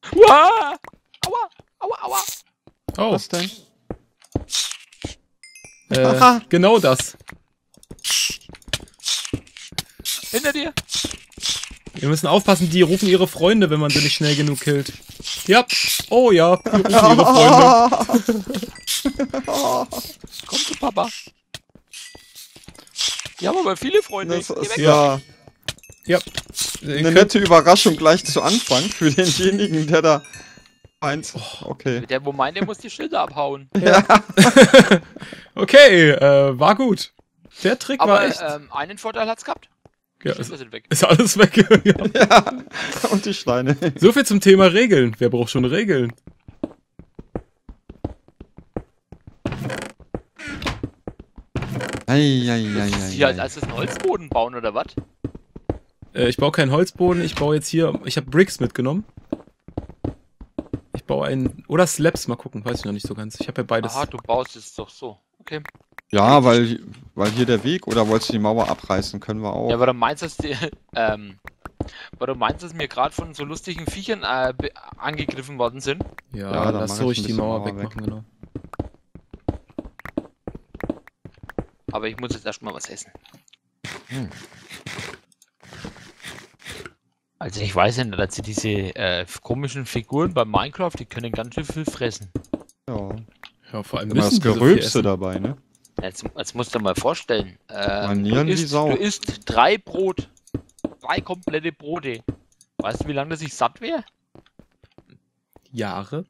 Uah! Aua! Aua! Aua! Oh, Was denn? genau das. Hinter dir! Wir müssen aufpassen, die rufen ihre Freunde, wenn man sie nicht schnell genug killt. Ja. Oh ja, die rufen ihre Freunde. Komm zu Papa! Die haben aber viele Freunde. Das Geh ist weg. ja Ja. eine nette Überraschung gleich zu Anfang für denjenigen, der da eins. Okay. Der, wo meint, der muss die Schilder abhauen. Okay, war gut. Der Trick war Aber echt. einen Vorteil hat's gehabt. Die Ja, Schilder sind weg. ist alles weg. Ja. Ja. Und die Steine. So viel zum Thema Regeln. Wer braucht schon Regeln? Hier als erstes einen Holzboden bauen, oder was? Ich baue keinen Holzboden, ich baue jetzt hier. Ich habe Bricks mitgenommen. Ich baue einen. Oder Slabs, mal gucken, weiß ich noch nicht so ganz. Ich habe ja beides. Aha, du baust es doch so. Okay. Ja, weil hier der Weg, oder wolltest du die Mauer abreißen? Können wir auch. Ja, aber du meinst, dass die, aber du meinst, dass wir gerade von so lustigen Viechern angegriffen worden sind? Ja, Ja, dann lass mach so ich ich ein die bisschen Mauer Mauer wegmachen, genau. Aber ich muss jetzt erstmal was essen. Also ich weiß ja nicht, dass sie diese komischen Figuren bei Minecraft, die können ganz schön viel fressen. Ja. Ja, vor allem Immer das müssen die so viel Gerülpse essen. dabei, ne? Jetzt musst du dir mal vorstellen. Manieren wie Sau. Du isst 3 Brot. 3 komplette Brote. Weißt du, wie lange das ich satt wäre? Jahre.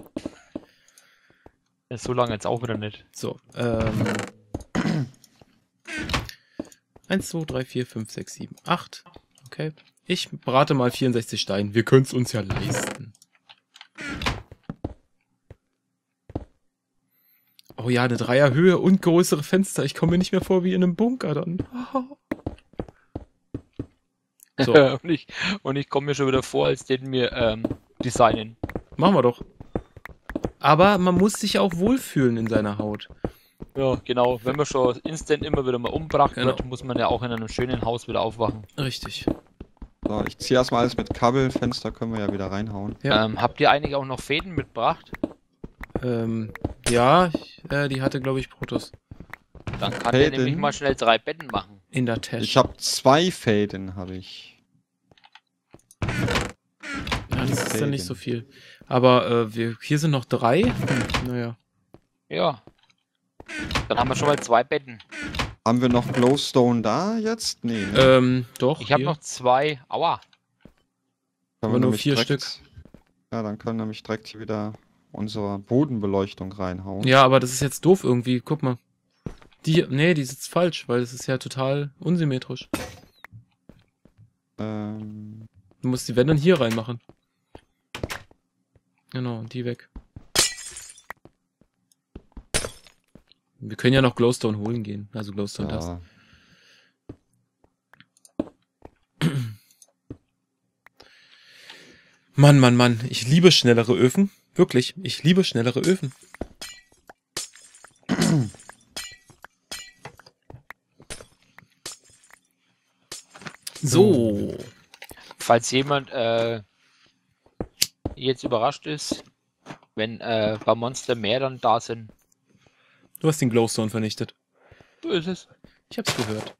Ja, so lange jetzt auch wieder nicht. So, 1, 2, 3, 4, 5, 6, 7, 8. Okay. Ich brate mal 64 Steine. Wir können es uns ja leisten. Oh ja, eine Dreierhöhe und größere Fenster. Ich komme mir nicht mehr vor wie in einem Bunker dann. So, und ich komme mir schon wieder vor, als den wir designen. machen wir doch. Aber man muss sich auch wohlfühlen in seiner Haut. Ja, genau. Wenn man schon instant immer wieder mal umgebracht Genau. wird, muss man ja auch in einem schönen Haus wieder aufwachen. Richtig. So, ich ziehe erstmal alles mit Kabel. Fenster können wir ja wieder reinhauen. Ja. Habt ihr eigentlich auch noch Fäden mitgebracht? Ja, die hatte, glaube ich, Protoss. Dann kann der Fäden? nämlich mal schnell 3 Betten machen. In der Tasche. Ich habe 2 Fäden, habe ich. Ja, das ist dann nicht so viel. Aber hier sind noch 3. Naja. Ja. Dann haben wir schon mal 2 Betten. Haben wir noch Glowstone da jetzt? Nee, ne? Doch. Ich habe hier. noch 2. Aua. Können aber nur nämlich 4 direkt- Stück. Ja, dann können wir nämlich direkt hier wieder unsere Bodenbeleuchtung reinhauen. Ja, aber das ist jetzt doof irgendwie. Guck mal. Nee, die sitzt falsch, weil es ist ja total unsymmetrisch. Ähm, Du musst die Wände dann hier reinmachen. Genau, die weg. Wir können ja noch Glowstone holen gehen. Also Glowstone das. ja. Mann, Mann, Mann. Ich liebe schnellere Öfen. Wirklich, ich liebe schnellere Öfen. So. Falls jemand jetzt überrascht ist, wenn bei Monster mehr dann da sind. Du hast den Glowstone vernichtet. So ist es. Ich hab's gehört.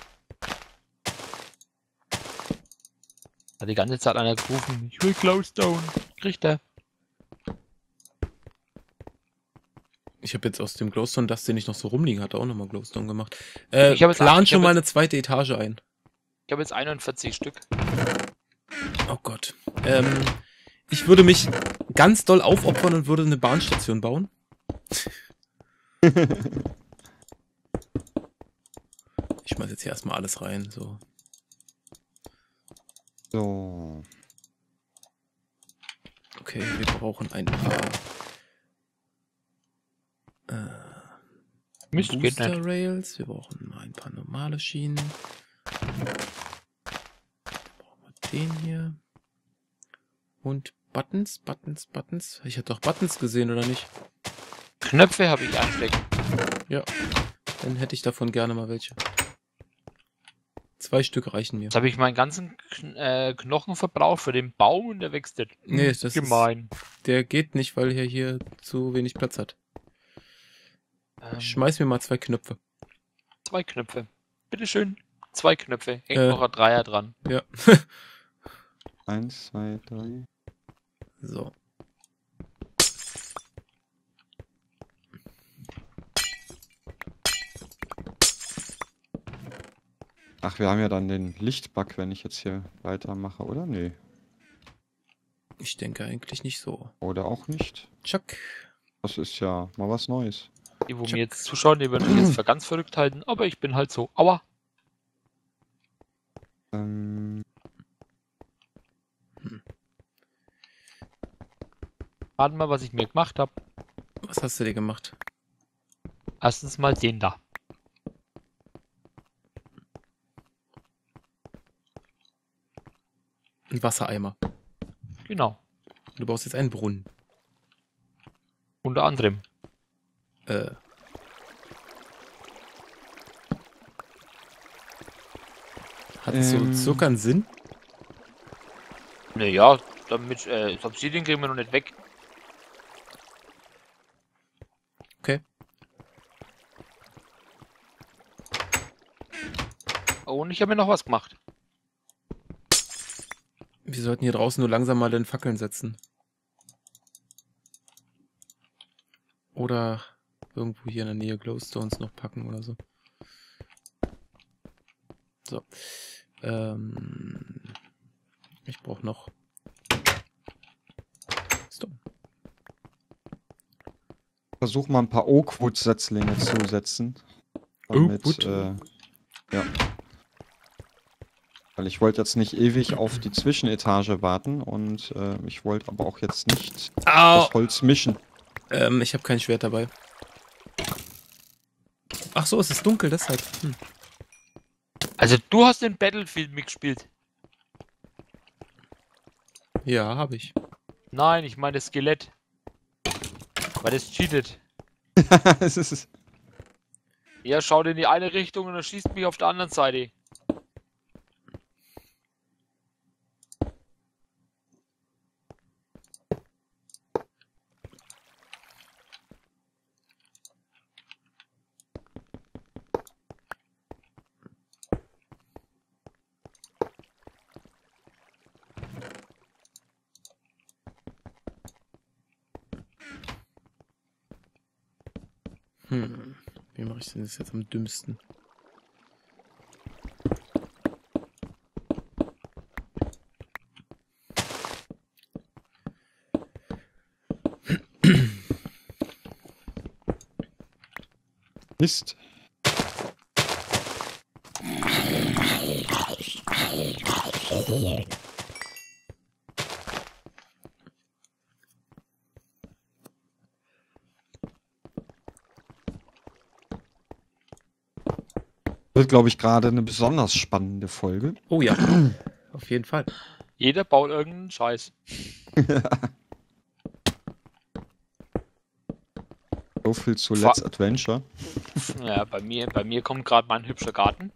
Hat die ganze Zeit einer gerufen, ich will Glowstone. Kriegt er. Ich habe jetzt aus dem Glowstone, das den ich noch so rumliegen hatte, auch nochmal Glowstone gemacht. Ich hab jetzt- Plan ich schon hab mal jetzt- eine zweite Etage ein. Ich habe jetzt 41 Stück. Oh Gott. Ich würde mich ganz doll aufopfern und würde eine Bahnstation bauen. Ich schmeiß jetzt hier erstmal alles rein. So. So. Okay, wir brauchen ein paar Mist, geht Booster nicht. Rails. Wir brauchen mal ein paar normale Schienen. Dann brauchen wir den hier. Und Buttons. Ich hatte doch Buttons gesehen, oder nicht? Knöpfe habe ich einstecken. Ja. Dann hätte ich davon gerne mal welche. 2 Stück reichen mir. Jetzt habe ich meinen ganzen Knochen verbraucht für den Baum und der wächst nicht. Nee, das ist, Gemein. der geht nicht, weil er hier zu wenig Platz hat. Ähm, Schmeiß mir mal 2 Knöpfe. 2 Knöpfe. Bitteschön. 2 Knöpfe. Hängt noch ein Dreier dran. Ja. 1, 2, 3. So. Ach, wir haben ja dann den Lichtbug, wenn ich jetzt hier weitermache, oder? Nee. Ich denke eigentlich nicht so. Oder auch nicht. Chuck. Das ist ja mal was Neues. Die, wo mir jetzt zuschauen, die würden mich jetzt für ganz verrückt halten, aber ich bin halt so. Aua. Raten mal, was ich mir gemacht habe. Was hast du dir gemacht? Erstens mal den da. Ein Wassereimer. Genau. Du baust jetzt einen Brunnen. Unter anderem. Hat so Zucker einen Sinn? Naja, damit das Obsidian kriegen wir noch nicht weg. Okay. Oh, und ich habe mir noch was gemacht. Wir sollten hier draußen nur langsam mal den Fackeln setzen. Oder irgendwo hier in der Nähe Glowstones noch packen oder so. So. Ich brauche noch Stone. Versuch mal ein paar Oakwood-Setzlinge zu setzen. Oakwood? Ja. Weil ich wollte jetzt nicht ewig auf die Zwischenetage warten und ich wollte aber auch jetzt nicht das Holz mischen. Ich habe kein Schwert dabei. Ach so, es ist dunkel, deshalb. Also du hast den Battlefield mitgespielt. Ja, habe ich. Nein, ich meine das Skelett. Weil das cheatet. Es ist, Ja, schaut in die eine Richtung und er schießt mich auf der anderen Seite. Wie mache ich denn das jetzt am dümmsten? Mist. Wird, glaube ich, gerade eine besonders spannende Folge. Oh ja, auf jeden Fall. Jeder baut irgendeinen Scheiß. So viel zu Let's Adventure. Ja, bei mir kommt gerade mein hübscher Garten.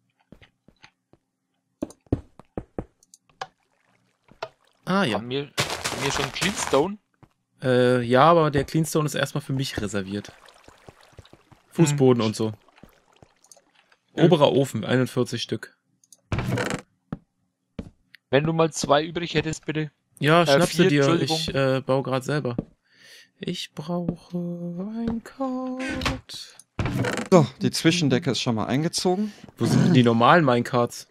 Ah ja. Haben wir schon Cleanstone? Ja, aber der Cleanstone ist erstmal für mich reserviert. Fußboden und so. Oberer Ofen, 41 Stück. Wenn du mal 2 übrig hättest, bitte. Ja, schnapp sie 4, dir. Entschuldigung. Ich baue gerade selber. Ich brauche ein Kart. So, die Zwischendecke ist schon mal eingezogen. Wo sind denn die normalen Minecarts?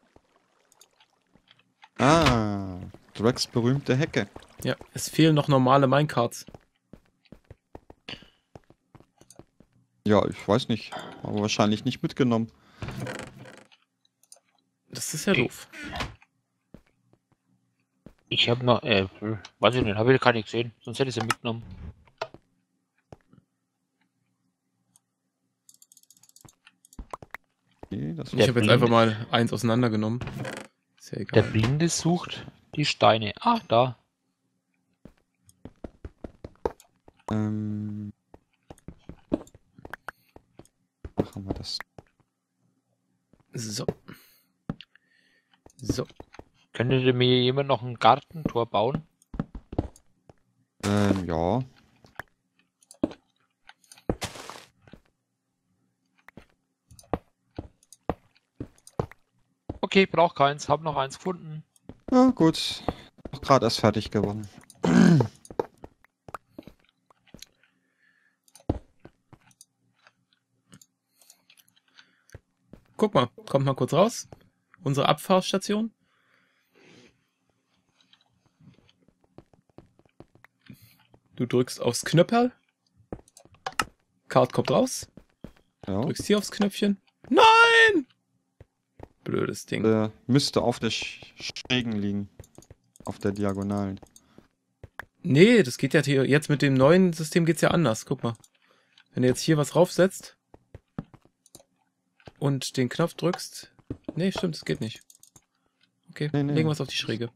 Ah, Drax berühmte Hecke. Ja, es fehlen noch normale Minecarts. Ja, ich weiß nicht. Aber wahrscheinlich nicht mitgenommen. Das ist ja doof. Ich habe noch, weiß ich nicht, habe ich gar nicht gesehen. Sonst hätte ich sie mitgenommen. Okay, das Ich habe jetzt Blinde- einfach mal eins auseinandergenommen. Ist ja Der egal. Blinde sucht die Steine. Ah, da. Machen wir das. So. So. Könnte mir jemand noch ein Gartentor bauen? Ja. Okay, brauch keins. Hab noch eins gefunden. Ja, gut. Auch gerade erst fertig geworden. Guck mal, kommt mal kurz raus. Unsere Abfahrstation. Du drückst aufs Knöpperl. Card kommt raus. Ja. Drückst hier aufs Knöpfchen. Nein! Blödes Ding. Müsste auf der Schrägen liegen. Auf der Diagonalen. Nee, das geht ja hier. Jetzt mit dem neuen System geht's ja anders. Guck mal. Wenn du jetzt hier was raufsetzt und den Knopf drückst. Nee, stimmt, das geht nicht. Okay, Nee. legen wir es auf die Schräge.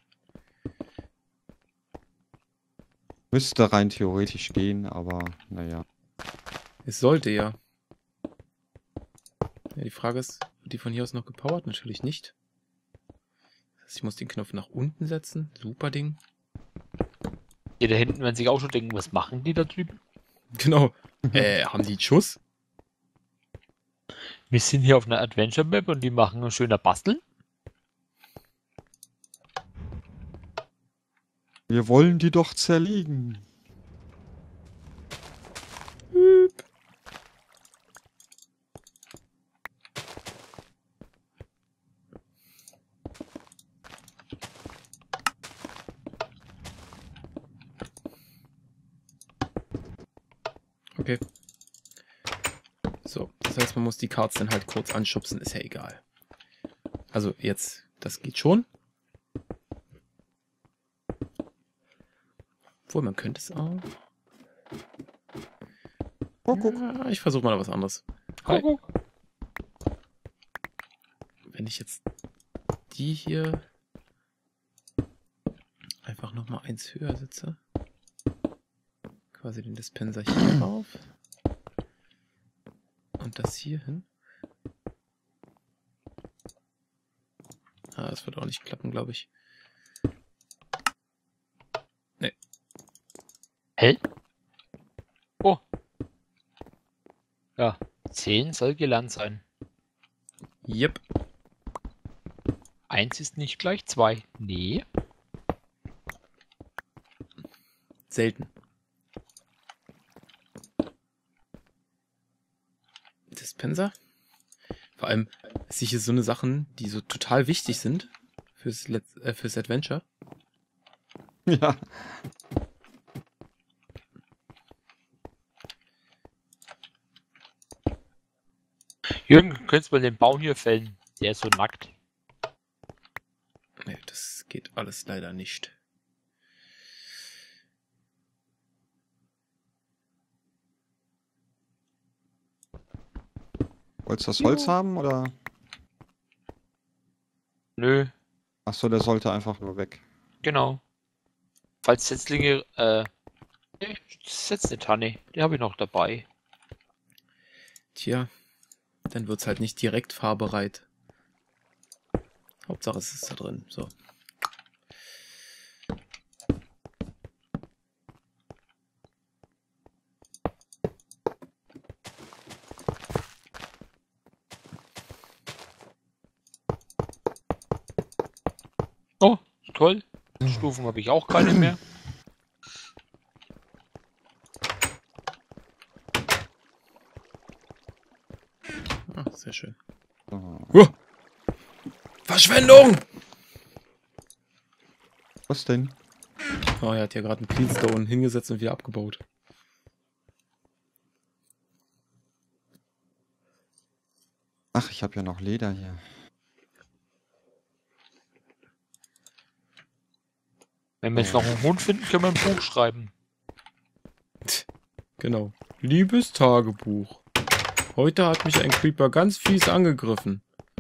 Müsste rein theoretisch gehen, aber naja. Es sollte ja. Ja, die Frage ist, wird die von hier aus noch gepowert? Natürlich nicht. Das heißt, ich muss den Knopf nach unten setzen. Super Ding. Die da hinten werden sich auch schon denken, was machen die da drüben? Genau. Haben die einen Schuss? Wir sind hier auf einer Adventure Map und die machen ein schöner Basteln. Wir wollen die doch zerlegen. Okay. So, das heißt, man muss die Cards dann halt kurz anschubsen, ist ja egal. Also jetzt, das geht schon. Obwohl, man könnte es auch. Ja, ich versuche mal was anderes. Kuckuck. Wenn ich jetzt die hier einfach nochmal eins höher setze. Quasi den Dispenser hier drauf. Und das hier hin. Ah, das wird auch nicht klappen, glaube ich. Nee. Hä? Oh. Ja, 10 soll gelernt sein. Yep. 1 ist nicht gleich 2. Nee. Selten. Dispenser. Vor allem sicher so eine Sachen, die so total wichtig sind fürs Adventure. Ja. Jürgen, könntest du mal den Baum hier fällen? Der ist so nackt. Nee, das geht alles leider nicht. Wolltest du das Holz haben, oder? Nö, Achso, der sollte einfach nur weg. genau. Falls Setzlinge, setz eine Tanne. Die habe ich noch dabei. Tja, dann wird's halt nicht direkt fahrbereit. Hauptsache es ist da drin. So. Oh, toll. Stufen habe ich auch keine mehr. Ah, sehr schön. So. Verschwendung! Was denn? Oh, er hat ja gerade einen Cleanstone hingesetzt und wieder abgebaut. Ach, ich habe ja noch Leder hier. Wenn wir jetzt noch einen Hund finden, können wir ein Buch schreiben. Genau. Liebes Tagebuch. Heute hat mich ein Creeper ganz fies angegriffen.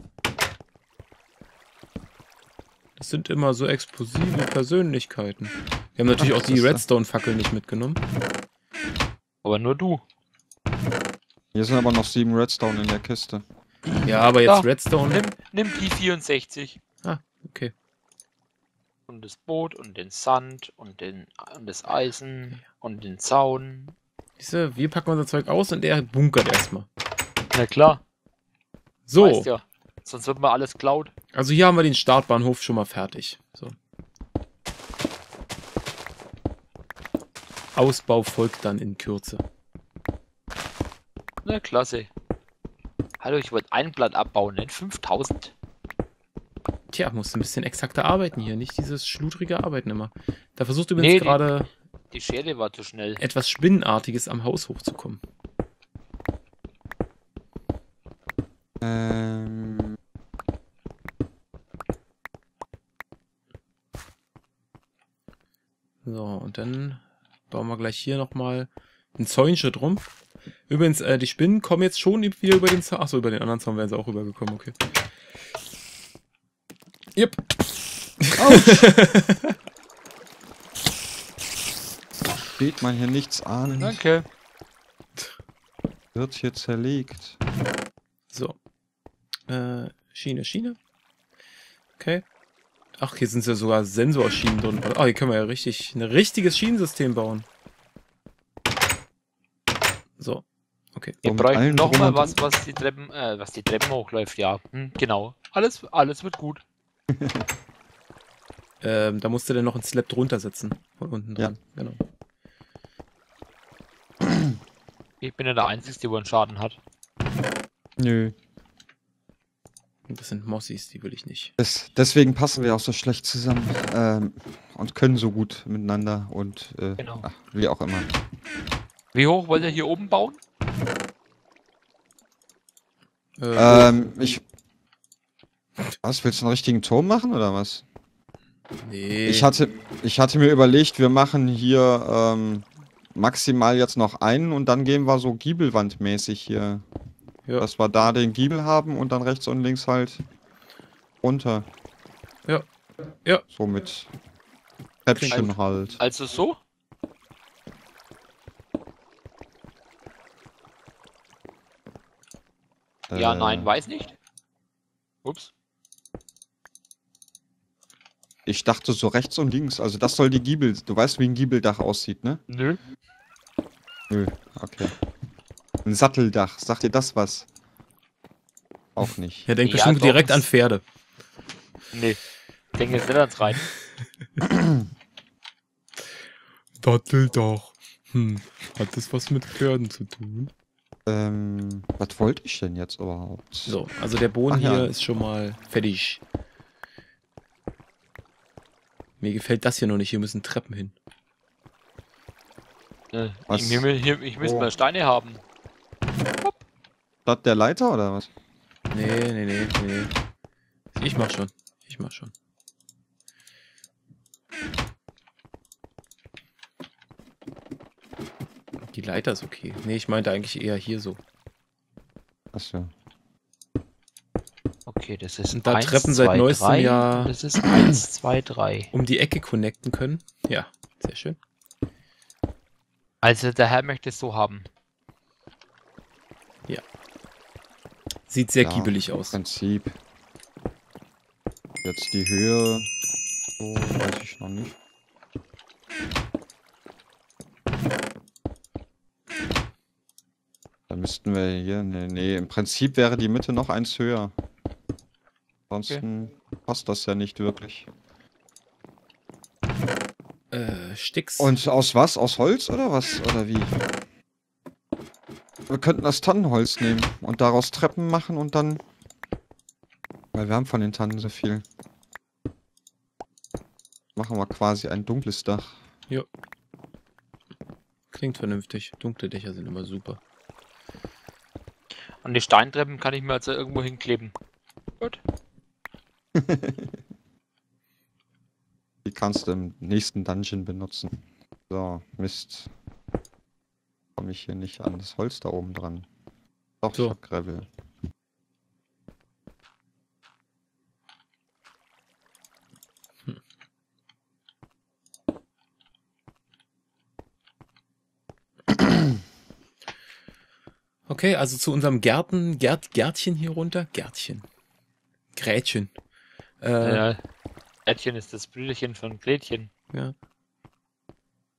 Das sind immer so explosive Persönlichkeiten. Wir haben natürlich auch die Redstone-Fackel nicht mitgenommen. Aber nur du. Hier sind aber noch 7 Redstone in der Kiste. Ja, aber jetzt Da. Redstone. Nimm die 64. Ah, Okay. Und das Boot und den Sand und das Eisen und den Zaun. Siehste, wir packen unser Zeug aus und er bunkert erstmal. Na klar. So, Weißt ja. Sonst wird mal alles klaut. also hier haben wir den Startbahnhof schon mal fertig. So. Ausbau folgt dann in Kürze. Na klasse. Hallo, ich wollte ein Blatt abbauen, nicht 5000. Tja, musst ein bisschen exakter arbeiten hier, nicht dieses schludrige Arbeiten immer. Da versucht übrigens Nee, gerade Die Schere war zu schnell. etwas Spinnenartiges am Haus hochzukommen. So, und dann bauen wir gleich hier nochmal ein Zäunchen drum. Übrigens, die Spinnen kommen jetzt schon wieder über den Zaun. Achso, über den anderen Zaun wären sie auch rübergekommen, okay. Yep. Steht man hier nichts ahnen. Danke. Wird hier zerlegt. So. Schiene. Okay. Ach, hier sind ja sogar Sensorschienen drin. Ah, hier können wir ja ein richtiges Schienensystem bauen. So. Okay. Wir mit bräuchten allen noch drum mal und was, was die Treppen hochläuft, ja. Genau. Alles wird gut. Da musst du dann noch ein Slab drunter setzen. Von unten dran. Ja. Genau. Ich bin ja der Einzige, der einen Schaden hat. Nö. Und das sind Mossis, die will ich nicht. Deswegen passen wir auch so schlecht zusammen. Und können so gut miteinander und Genau. wie auch immer. Wie hoch wollt ihr hier oben bauen? Was, willst du einen richtigen Turm machen oder was? Nee. Ich hatte mir überlegt, wir machen hier maximal jetzt noch einen und dann gehen wir so giebelwandmäßig hier. Ja. Dass wir da den Giebel haben und dann rechts und links halt runter. Ja. Ja. So mit Treppchen halt. Also so? Ja, nein, weiß nicht. Ups. Ich dachte so rechts und links, also das soll die Giebel, du weißt wie ein Giebeldach aussieht, ne? Nö. Nö, okay. Ein Satteldach, sagt dir das was? Auch nicht. Er denkt Ja, bestimmt doch, direkt das- an Pferde. Nee. Ich denke jetzt nicht ans rein. Satteldach. Hat das was mit Pferden zu tun? Was wollte ich denn jetzt überhaupt? So, also der Boden Ach ja. hier ist schon mal fertig. Mir gefällt das hier noch nicht, hier müssen Treppen hin. Was? Ich müsste mal Steine haben. Das der Leiter oder was? Nee. Ich mach schon. Die Leiter ist okay. Nee, ich meinte eigentlich eher hier so. Achso. Okay, das ist Und da Treppen seit neuestem Jahr- Das ist 1, 2, 3. Um die Ecke connecten können. Ja, sehr schön. Also der Herr möchte es so haben. Sieht sehr Ja, giebelig im aus. Prinzip. Jetzt die Höhe. So, weiß ich noch nicht. Da müssten wir hier. Nee, im Prinzip wäre die Mitte noch eins höher. Ansonsten passt das ja nicht wirklich. Sticks. Und aus was? Aus Holz oder was? Oder wie? Wir könnten das Tannenholz nehmen und daraus Treppen machen und dann. Weil wir haben von den Tannen so viel. Machen wir quasi ein dunkles Dach. Klingt vernünftig. Dunkle Dächer sind immer super. Und die Steintreppen kann ich mir also irgendwo hinkleben. Gut. Die kannst du im nächsten Dungeon benutzen. So, Mist. Komme ich hier nicht an das Holz da oben dran. Doch, So. ich hab Gravel. Okay, also zu unserem Gärtchen hier runter. Gärtchen. Grätchen. Ja, Ädchen ist das Brüderchen von Gretchen. Ja.